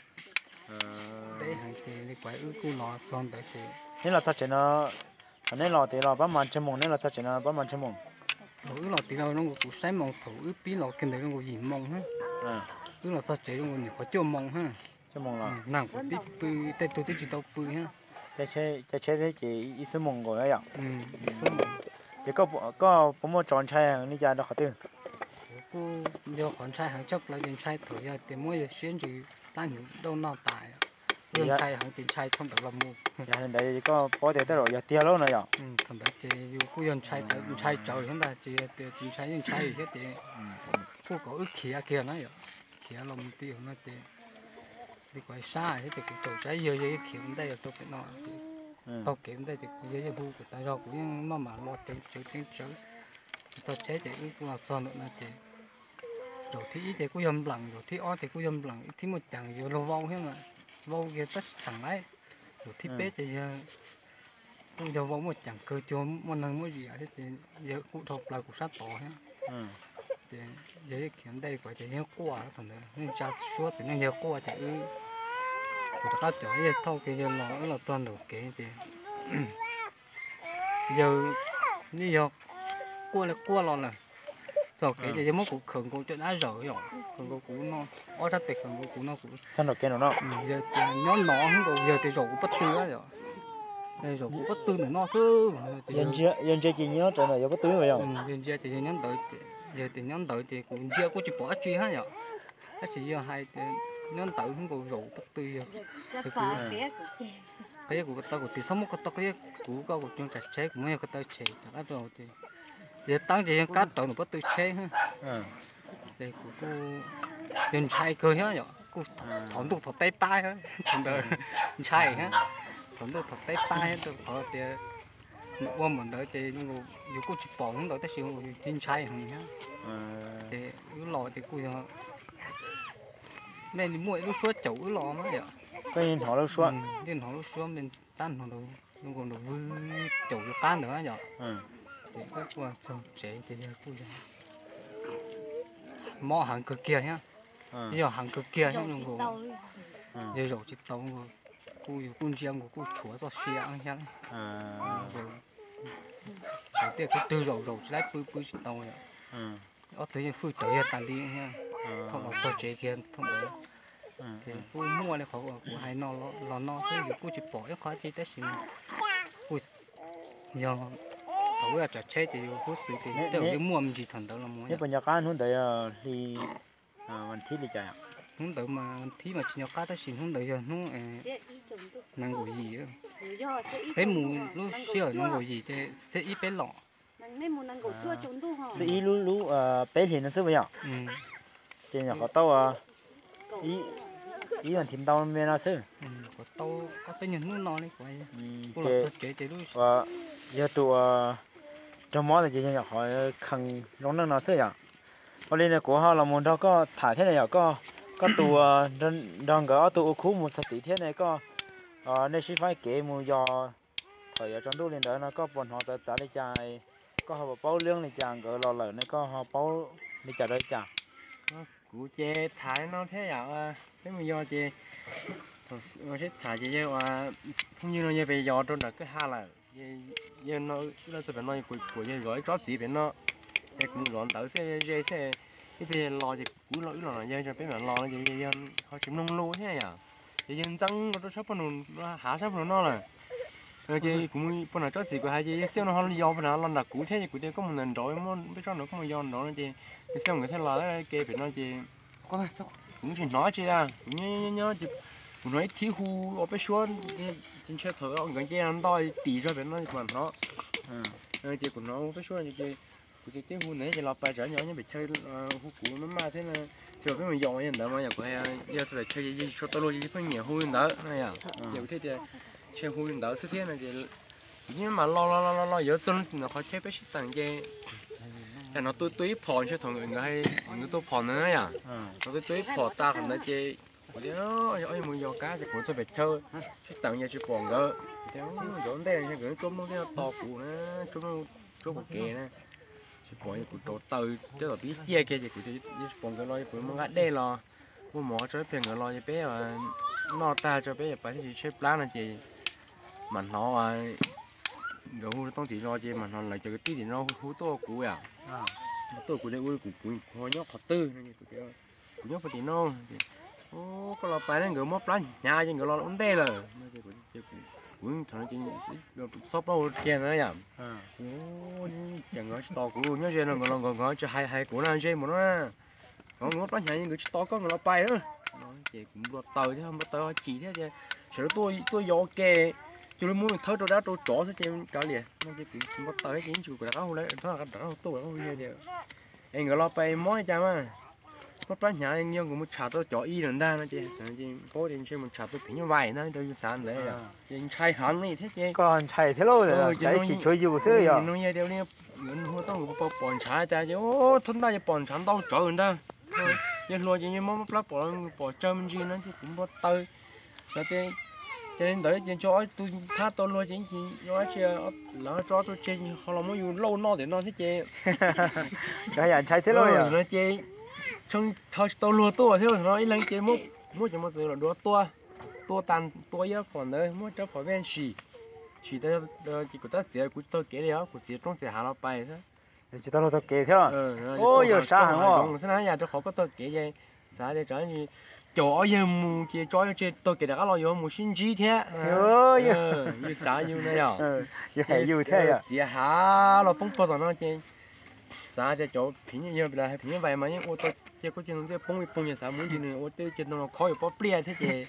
đây hả thì quái ứ cu lọ son đỡ xí nên là sao chỉ nó nên lọ thì lọ bao chân mông nên là sao chỉ nó bao chân mông thử ứ lọ thì nó cũng sai mông thử ứ bí lọ kinh đấy nó cũng gì mông ha ứ lọ sao chỉ nó cũng khó cho mông ha chân mông là nàng cũng bí bự tay tôi chỉ tao bự ha chạy thế chỉ ít số mông rồi vậy ít số mông chỉ có một tròn chai hàng đi ra đó khó tư cô giờ còn trai hàng chấp lại tiền trai thổi ra tiền mua giờ xuyên chỉ đang hiểu đâu nào tài tiền trai hàng tiền trai không được làm mua nhà nên đấy có bỏ tiền tới rồi giờ tiền lâu rồi nhở thằng bé thì dù cô dân trai tới trai trời hiện tại chỉ tiền trai dân trai thì tiền cô có ước kia kia nó vậy kia làm tiêu nó tiền đi quay xa thì cũng tổ trái giờ giờ kia đây là tôi phải nói tao kiếm đây thì giờ giờ bu của ta rồi cũng mà lo chữ cho chế thì cũng là son nữa thì rồi thì cũng yếm lặng rồi thì ó thì cũng yếm lặng thì một chẳng giờ lâu vô hết mà vô kia tất sẵn đấy rồi thì bé thì giờ cũng giờ vô một chẳng cơ cho một năng một gì hết thì giờ cũng thuộc là cũng sát tổ hết thì giờ kiếm đây phải thì nhớ qua thằng đó nên cha suốt thì nên nhớ qua thì của các chỗ giờ thâu cái giờ nó là son đầu kế thì giờ như giờ qua lon là rồi cái gì mất cũng khẩn cũng chuyện đã rồi khẩn cũng nó ở ra tiệc khẩn cũng nó cũng sao được cái nó giờ nhóm nó không có giờ thì rồi cũng bất tư á rồi đây rồi cũng bất tư nữa nó sư dân chơi chỉ nhớ trở lại giờ bất tư rồi dân chơi thì nhóm đợi giờ thì nhóm đợi thì cũng chưa có chịu bỏ truy hết rồi cái gì giờ hay nhóm đợi không có rồi bất tư rồi cái của tao của thì sống một cái tao cái của tao của chúng ta chế của mấy cái tao chế đã rồi thì giờ tăng thì cắt trộn nó có tự chế ha đây của cô dân trai cười hết rồi cô thốn tục thọt tay tay hết thằng đời trai hết thốn tục thọt tay tay hết tôi họ thì qua mình đợi thì nhưng dù cô chỉ bỏ không đợi tới xíu dân trai hằng nhá thì cứ lò thì cô giờ nên mua lúc suốt chậu cứ lò mà vậy cái nhìn họ lúc suốt nhìn họ lúc suốt mình tan họ đâu nó còn được vui chậu được tan nữa vậy thì các quan xong chế thì giờ cô giờ mò hàng cực kia nhá bây giờ hàng cực kia nhá luôn giờ rồi chỉ tàu cô giờ quân giang của cô chúa sao xe ăn nhá rồi đầu tiên cái từ rồi chỉ lấy bự chỉ tàu vậy ở tới giờ phơi tới giờ tàn đi nhá không có sao chế kia không được thì cô mua này của hai nó sẽ giờ cô chỉ bỏ cái khó chế tới xin cô giờ thầu là chế thì hút sự thì đều mua mình chỉ thành đó là mua. Nếu bây giờ cá muốn đợi thì mình thít đi chạy. Muốn đợi mà thí mà chỉ nhau cá tới xin muốn đợi giờ nó năng gọi gì á. Cái mù lúc xưa năng gọi gì thì sẽ ít bé lọ. Sẽ ít lúc bé thì nó sẽ vậy. Trên nhà họ tao ý ý là thím tao mới nó sư có tàu có tên những nước nó đấy quay cũng là chế rất chế luôn và giờ tụ trong món thì chỉ nhận hỏi khăn rong nước nó sư vậy có nên là của họ là muốn đó có thả thế này có tụ đang có tụ khu một số tí thế này có nên chỉ phải kể một giờ thời ở trong đô lên đó nó có bọn họจะtrả lại chạy có họ bao lương này chàng gỡ lò lợn này có họ bao này trả lại chàng cú chê thái nó thế à thế mà do chê nó sẽ thả chê chứ à không như nó như về do trong đó cái ha là như nó sẽ phải nói của như gói chót gì bên nó cái cũng loạn tới sẽ cái về lo thì cú lỗi là dân cho biết là lo thì dân họ chịu nông lúa thế à thì dân trắng nó sắp nó hạ sắp nó là rồi chị cũng bữa nào chót gì của hai chị xem nó do bữa nào lần đặt cũ thế thì cũ đây có một lần rồi mà biết cho nó có một do nó chị xem người thấy là cái bên nó chị có cũng chỉ nói chị ra nhớ chị cũng nói thiếu hu ở bên xuống trên xe thở ở gần chị ăn to tỉ ra bên nó mà nó rồi chị cũng nói bên xuống chị chị thiếu hu này chị lọp bài trở nhỏ như bị chơi hu cũ nó mà thế là giờ cái mình dọn như đó mà giờ có giờ sẽ phải chơi gì cho tôi luôn gì phải nhiều hu đó này à giờ thế thì chơi hu đó sẽ thế này chị nhưng mà lo giờ chân nó khó chơi biết tặng chị nó tôi phòn cho thằng người hay người tôi phòn nữa à nó tôi phòn ta còn nó chơi đó ơi mùi giò cá thì cũng sẽ phải chơi chứ tặng nhà chơi phòn gỡ theo dọn đây là cái trốn nó cái to cụ nó trốn một kề nè chơi phòn của trốn từ chứ là tí chia kia thì của chơi phòn cái loi của nó ngắt đây là mua mỏ chơi phèn cái loi bé mà nó ta cho bé phải thì chơi lá là gì mà nó gấu hú tông thì lo chơi mà nó lại cho cái tí thì nó hú to cũ à tôi của đây ui của họ nhóc họ tư này của nhóc thì nó ô có là phải nên gỡ móc lắm nhà chứ gỡ lo ổn tê rồi cũng thằng chị shop đâu kia nữa nhỉ ô chẳng gỡ to của nhóc chơi nó gỡ cho hai của nó chơi một nó có móc lắm nhà nhưng gỡ to có nó bay nữa nó chị cũng bật tờ chứ không bật tờ chỉ thế chứ sợ tôi gió kê chú nó muốn thớt đồ đá đồ chó sẽ chơi cả liền nó chỉ cũng bắt tới cái chú của nó không lấy thôi là nó tôi không như vậy anh người lo bay mối cha mà nó bắt nhà anh nhưng cũng một chả tôi chó y lần ta nó chỉ có đi chơi một chả tôi phí như vậy nó tôi sẵn đấy à anh trai hắn này thế chứ còn chạy thế lâu rồi cái chỉ chơi dù xưa à nó như đeo này người mua tao cũng bỏ trái ta chứ ô thằng ta bỏ trái tao chó người ta giờ lo chỉ như món bỏ châm gì nó thì cũng bắt tới rồi cho nên đấy cho tôi thắt tôi luôn chính chị nói chưa lỡ cho tôi chơi họ là mới dùng lâu nó để nó thế chơi cái nhà chạy thế lâu à nó chơi trong thôi tôi luôn tôi thế rồi nó ít lần chơi mốt cho một giờ là đua tua tan tua yếu còn đấy mốt cho phải bên xì đây chỉ có tất cả của tôi kể đấy của chị trong chị hà nó bay thế chỉ tao kể thế à ôi giờ sao hả không thế này nhà tôi khó có tôi kể vậy sao để cho như chỗ giờ mù kia cho tôi kể đã lo giờ mù xin chi thế ơi như sao như này à như hay như thế à chị hả nó bông bông rồi nó chơi sao để chỗ phím như là phím vậy mà nhưng ô tô chơi có chuyện cái bông như sao muốn gì nữa ô tô chơi nó khó có bia thế chị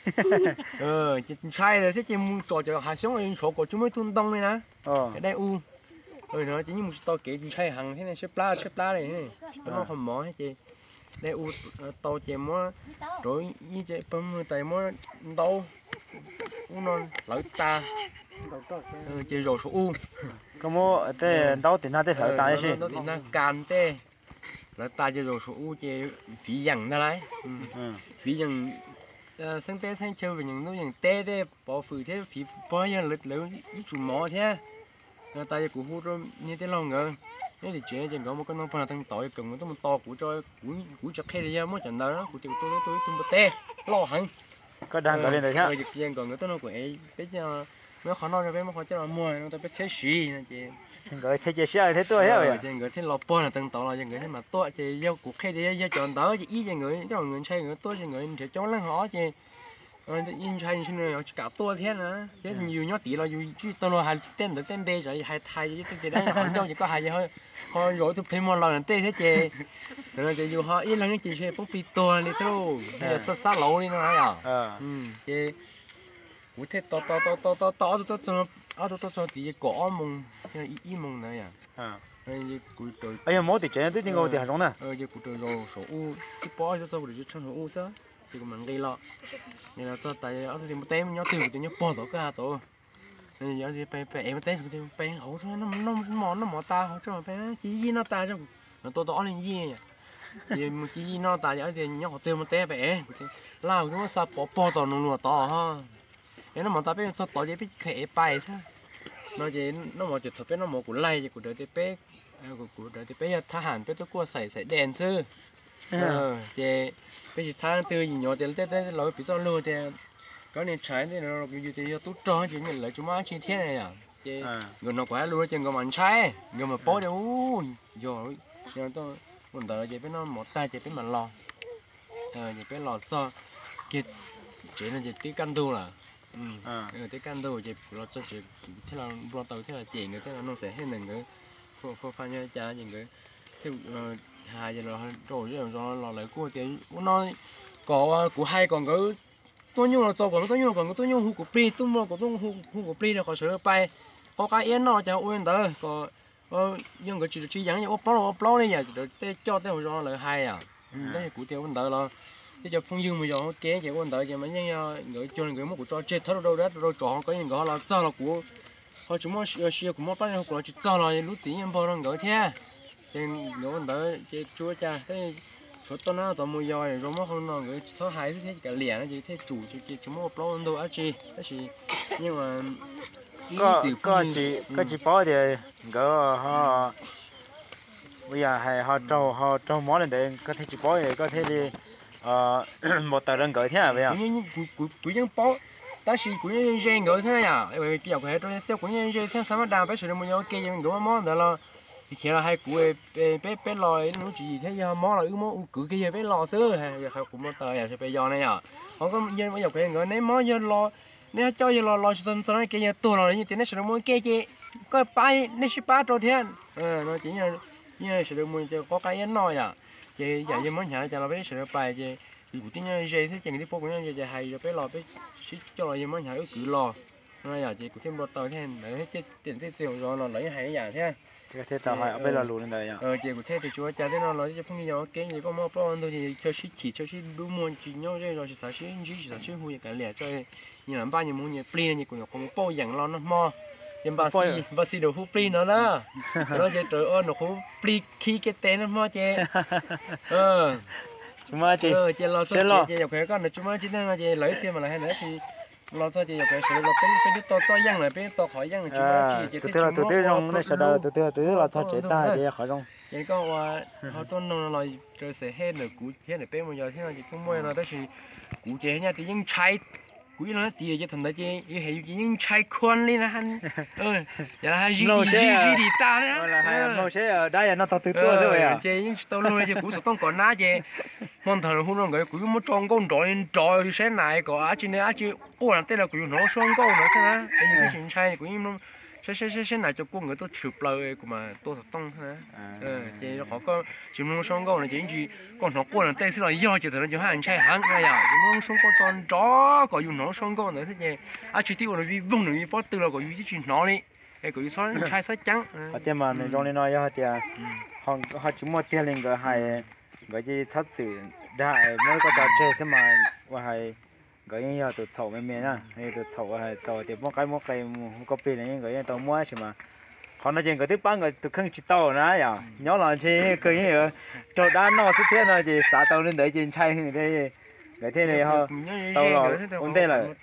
sai rồi thế chị muốn cho hai sống ở chỗ của chúng mới thun đông này nè cái đây u nó chỉ như một to kể sai hàng thế này xếp lá này nó không mỏ hết chị đây u tàu chèm nó rồi như vậy bấm tay nó đâu u non lỡ ta chơi rồi số u có mua thế đâu thì nó thế sợ ta chứ nó can thế lỡ ta chơi rồi số u chơi phí dằng ra đấy phí dằng sang té sang chơi về những nó những té thế bỏ phử thế phí bao nhiêu lỡ ít chủ mỏ thế ta chơi của hút rồi như thế lòng ngờ thế thì chuyện chỉ có một cái nông phần là thằng tỏi cần nó một to của cho của cho khe đi mới trận đó của tôi một té lo hẳn có đang có lên đấy nhá dịch tiền còn cái nó của ấy biết cho nó khó nói cho bé mà khó cho nó mua nó ta biết thế gì nè chị gọi thế chế xe thế tôi hết rồi chị người thế lọp bò là thằng tỏi là người thế mà tôi chị giao của khe đi giao chọn đó chị ý cho người cho người chơi người tôi cho người sẽ cho lăng họ chị in chơi xin rồi cả tôi thế nữa thế nhiều nhót tỷ là dù chứ tôi là hai tên được tên B rồi hai thay chứ cái đấy họ đâu chỉ có hai thôi họ rồi tôi thêm một lần tên thế chị rồi chị dù họ ít lần chị chơi bóng pito này thôi bây giờ sát lẩu đi nó à chị cũng thế to cho tí cỏ mông ý mông này à cúi ấy mỗi thì chơi tôi tiếng ngồi thì hả giống nè giờ cúi rồi số u cái bó cho sao để cho số u sao thì mình gây lo nên là cho tại ở thì một té mình nhớ từ thì nhớ bỏ tổ cả tổ nên giờ thì phải em té thì phải hậu nó mỏ ta hậu cho phải chỉ nó ta cho nó to lên gì nhỉ thì một chỉ nó ta giờ thì nhớ họ tiêu một té phải lao chúng nó sao bỏ tổ nó to ha nên nó mỏ ta phải sao tổ vậy phải khẽ bài sao nó chỉ nó mỏจุดthôi nó mỏ của lay chỉ của đời thì phải của đời thì phảiทหารphải tôi quaใส่แดนซื่อchị bây giờ tháng tư gì nhỏ thì tết lối bị sao luôn thì có nên trái thì nóอยู่ที่ตู้จอchỉ nhận lại chúng ăn chi thế này à chị người nó quá luôn chứ người mà trái người mà bố thì rồi giờ tôi muốn đợi chị biết nó một tay chị biết mà lo chị biết lo cho chị là chị tí căn tu là tí căn tu chị lo cho chị thế là lo tàu thế là chị người thế là nó sẽ hết mình cái phô pha như cha những cái hai giờ rồi chứ lo lại của chị nó có của hai còn cái tôi nhung là cho còn tôi nhung hụt của pri tôi mua của tôi hụt của pri là có sửa bay có cái yên nó cho uống đỡ có nhưng cái chỉ dẫn như ốp này giờ để cho tới rồi lại hai à đấy của tiêu uống đỡ là cái cho phong dương bây giờ kế chỉ uống đỡ chỉ mà nhưng người cho người mất của cho chết thấu đâu đó rồi chọn cái những cái là cho là của họ chúng nó xia của mất bao của chỉ cho là lúc chỉ em bao người thế trên người đỡ chỉ chúa cha thế số tao nó tao mua rồi rồi mà không nói người số hai thế cả liền nó chỉ thế chủ chỉ chúng nó bao nhiêu á chị nhưng mà có chỉ bỏ thì gỡ họ bây giờ hay họ trâu món lên để có thể chỉ bỏ thì có thể đi một tờ đơn gửi thế à vậy à của những bỏ ta chỉ của những gen gửi thế này à bởi vì cái tôi sẽ của những gen thế sao mà đào phải sửa một cái những đồ món đó là khi là hai cụ bé lòi nó chỉ thế giờ món là món cứ kia bé lò xứ giờ hai cụ món tơi sẽ bé giò này à không có dân bây giờ cái người nếu món giờ lò nếu cho giờ lò xong này kia tua lò như thế này sẽ món kia chị có bay nếu sẽ ba trâu thiên nó chỉ như sẽ được mua có cái nói à chị giờ như món nhà cho nó bé sẽ bài chị thì cụ tiếng dây thế chẳng đi phố cũng như giờ hay giờ bé lò bé xí cho là như món nhà cứ lò nói giờ chị cụ thêm một tờ thế để cái tiền thế tiền rồi nó lấy hay nhà thế thế tao hỏi bây giờ lùn lên đây nhá chị của thế thì chúa cha thế nó nói cho phong nhiều cái gì có mua bao nhiêu thì cho xí đủ mua chỉ nhau rồi chỉ xí hui cái lẻ cho như là bao nhiêu mua nhiều pli như của không bao dạng lo nó mo nhưng bà xí đồ hu pli nữa đó nó chơi trời ơi nó hu pli khi cái tên nó mo chị chúng ta chị lo chị dọc cái con này chúng ta chỉ nên là chị lấy xem mà lại hay nữa thì lo cho chị dọc cái sự là bên to giang này bên to khỏi giang này chúng ta từ từ trong này sau đó từ là sao chế ta để khỏi trong vậy có họ tuân nó là trời sẽ hết được cú hết được bên bây giờ thế là chị không mua là đó thì cú chế nha thì những trái cú nó thì cho thằng đấy chứ hệ những trái khoan lên là hắn giờ là gì đi ta đấy là nó sẽ ở đây nó to từ từ rồi à chế những tao luôn thì cú sẽ không còn ná chế món thằng hôm nó cái cú một tròn con trọi thì sẽ này có á chị cô là tên là cú nó xoong câu nữa thế á cái gì chuyện trái cú nó sẽ này cho cô người tôi chụp lời của mà tôi thật tông ha chị nó có chỉ muốn xoong câu này chỉ còn nó cô là tên sẽ là do chỉ là cho hai anh trai hắn này à chỉ muốn xoong câu tròn chó có dùng nó xoong câu nữa thế nhỉ chỉ tiêu là vì vùng nữa vì bắt từ là có vì chuyện nó đi cái của xoong trai sắc trắng ở trên mà này trong này nói cho thì họ chỉ mua tiền lên cái hay cái gì thật sự đại mới có trò chơi xem mà và hay cái gì tụt sầu mấy miếng á hay tụt sầu hay sầu thì mua cái không có tiền này những cái tao mua chứ mà họ nói chuyện cái thứ ba người tụt không chỉ tao nữa à nhớ là chỉ cái gì ở chỗ đá nó xuất hiện rồi thì xã tao lên đấy trên chay như thế cái thế này họ tao là vấn đề là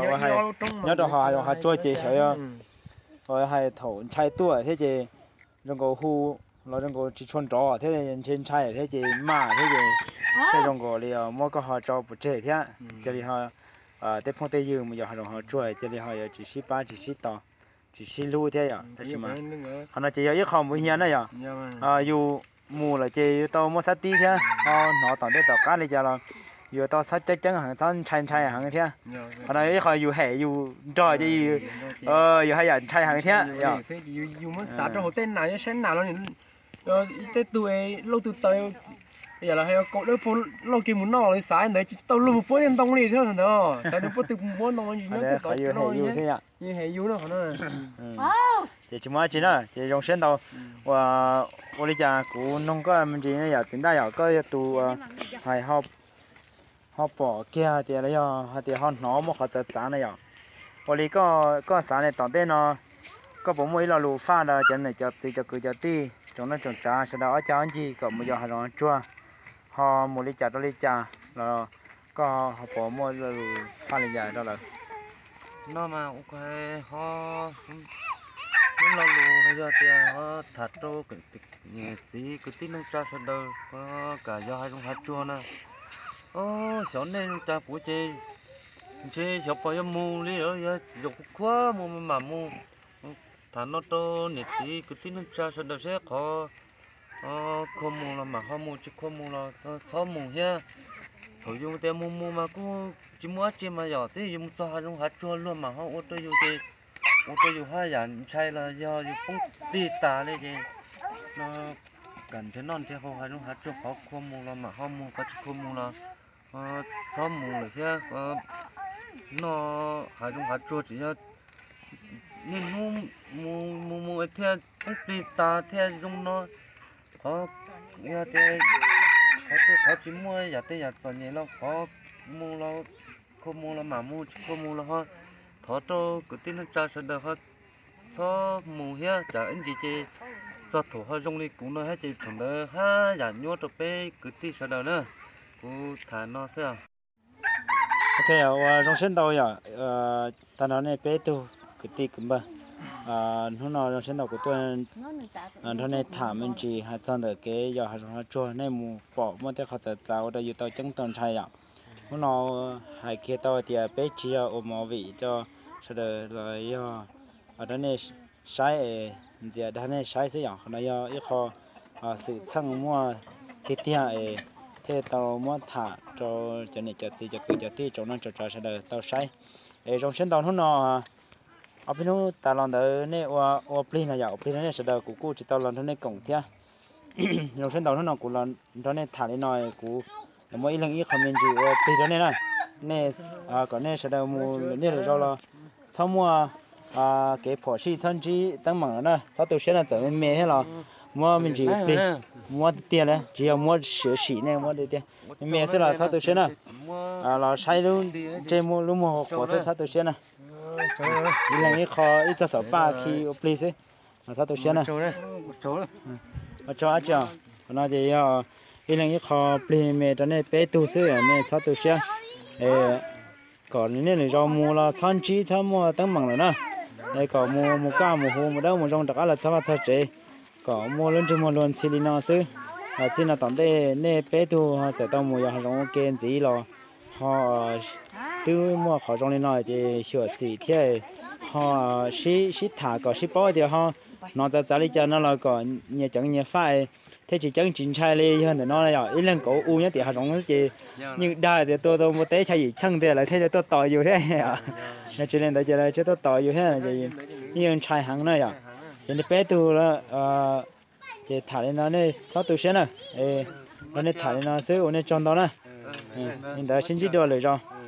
nhớ cho họ chơi chơi sợi rồi hay thầu chay tua thế chứ trong cái khu nó trong cái chỉ chọn trò thế này trên chay thế chứ mà thế chứ thế trong cái là mua cái họ cho bút chế thế cho nên họ để phong tây dương bây giờ họ chơi cho nên họ chỉ xí ba chỉ xí tàu chỉ xí lưu thế à thế mà họ nói chỉ có ít không bao nhiêu nữa à dù mù là chỉ tàu mua sát tí thế nó tàu để tàu cá đi cho là dù tàu sát chắc chắn hàng tàu chay hàng thế họ nói họ dù hẻ dù trò chứ dù hay là chay hàng thế dù muốn sát cho hồ tên nào chứ sen nào nó tết tuổi lâu từ tới bây giờ là hay có đỡ phố lâu kia muốn nọ lấy sáng đấy tao luôn một phố nhân tông đi thế rồi đó sao được phố từ phố nông gì nữa có nhiều thế ạ như hệ yếu nữa nó thì chúng ta chỉ là chỉ dùng sen tàu và bây giờ cũng nông có mình chỉ là giờ chúng ta giờ có tụ hay học họ bỏ kia thì là do họ thì họ nó mà họ sẽ trả này à và lý có sáng này tận đây nó có bộ mũi là lù pha là cho này cho thì cho cứ cho ti chúng nó trồng trà sau đó cho anh gì có một giờ họ nó chua họ một ly trà đó ly trà là có họ bỏ mũi là lù pha lên dài đó là nó mà ok họ nó là lù bây giờ thì họ thật đâu cái gì cái tin nó cho sau đó có cả do hai trong hạt chua nè ô số này ta của chế số bao nhiêu mù đi ở giờ dục quá mù mà mù thà nó to nhiệt gì cái tin nó cho sau đó sẽ có không mù là mà không mù chỉ không mù là sáu mù ha thôi dùng tiền mù mà cũng chỉ mua chỉ mà giờ thì dùng cho hai trong hạt chua luôn mà họ ô tô dùng hai dạng chay là do dùng cũng đi tà đây chứ nó cần thế non thế không hai trong hạt chua họ không mù là mà không mù có chỉ không mù là sáu mù là thế nó hai trong hạt chua chỉ là nên mù thế cũng đi tà thế dùng nó họ giờ thế họ chỉ mua giờ thế giờ toàn nhảy nó họ mua nó không mua là mà mua chỉ không mua là họ thọ cho cái tin nó cha sẽ được họ thọ mua hết chả anh chị chị cho thủ họ dùng đi cũng nó hết chị thằng đó ha giờ nhớ được bé cái tin sẽ được nữa cô thà nó sẽ ok à trong sân đầu giờ ta nói này bé tu cái tin cũng bao hôm nào trong sân đầu của tôi hôm nay thả mình chỉ hai trăm được cái giờ hai trăm chua này mua bỏ mua theo họ sẽ giáo đó yêu tao chẳng tuần sai ạ hôm nào hai kia tao thì bé chỉ ở mỏ vị cho sau đó là ở đó này sai giờ đó này sai sẽ dạng nó do ít khó sự chăng mua cái tiền thế tao mua thả cho này cho gì cho cứ cho tí cho nó cho sau đó tao sai trong sân đầu hôm nào ở bênนู้ta làm đó này ở plin này ở plin này sau đó cũng chỉ tao làm đó này cổng thia trong sân đầu hôm nào cũng làm đó này thả lên nói cũng mỗi lần ít comment gì ở plin đó này này còn này sau đó mua này rồi là sau mua cái phổ sĩ thân chí tăng mảng nữa sau từ xe là trở nên mê hết rồi mua mình chỉ plin mua tiền đấy chỉ mua sửa xỉ này mua tiền mê sẽ là sau từ xe này là sai luôn trên mua luôn mua của sau từ xe này đi lần ít khó ít cho sáu ba khi ở plin ấy sau từ xe này ở chỗ ở chỗ nó thì đi lần ít khó plin mê cho nên bé tu sửa này sau từ xe còn nên là do mua là thân chí tham mua tăng mảng rồi nè đây có mua cá mua hồ mua đâu mua rong đặc là sao sao chế có mua luôn chứ mua luôn xí nó xứ chỉ là tận đây nè bé tu họ sẽ tao mua họ rong cái gì lo họ từ mua họ rong lên nói thì sửa xí thế họ xí thả có xí bao thì họ nó ra đi cho nó là có nhiều chẳng nhiều phải thế chỉ chẳng chính trai lên hơn để nó là ít lần cổ u nhất thì họ rong thì nhưng đây thì tôi một té chạy gì chăng thì lại thế tôi tỏi nhiều thế à nên cho nên tại giờ tôi tỏi nhiều thế là gì nhưng trai hàng này à thì bé tu là thì thả lên nó này sáu tu sen này nó này thả lên nó xíu nó tròn đó nè hiện tại xin chỉ đồเลยrồi